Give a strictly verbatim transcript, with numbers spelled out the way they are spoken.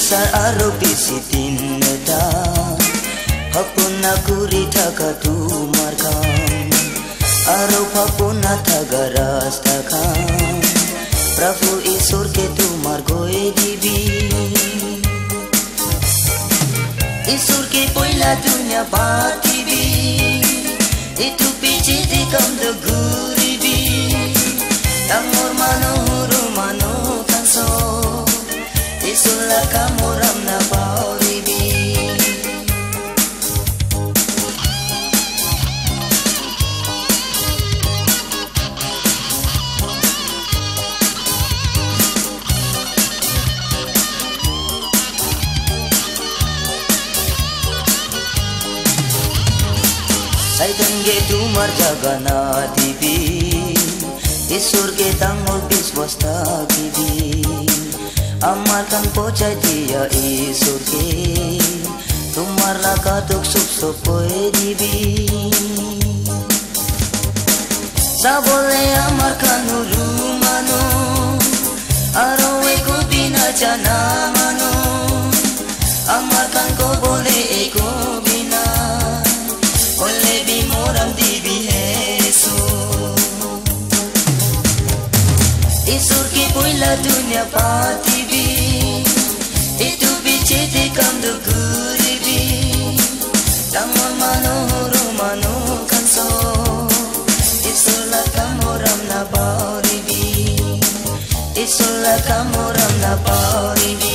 Isar aro pisitin neta Hapuna kuri taka tumarkan Aro papuna taga rastakan Prafu isur ke tumar goe dibi Isur ke poila dunia patibi Itu pici di kam de guribi Tangor mano huru mano kanso Isulah kamu ramna pauribi Saitan ge tumar jagana dibi Isur ge tangol bis bosta dibi Amarkan pocai dia isur ke Tumar laka tuk sup sopoe dibi Sabole amarkan uru mano Arowe ko bina jana mano Amarkan ko bole eko bina Ole bimoram dibi hesu Isur ki poila dunia patibi Itu bicete kam do guribi Tangon mano huru mano kanso Isulah kamoram na pauribi Isulah kamoram na pauribi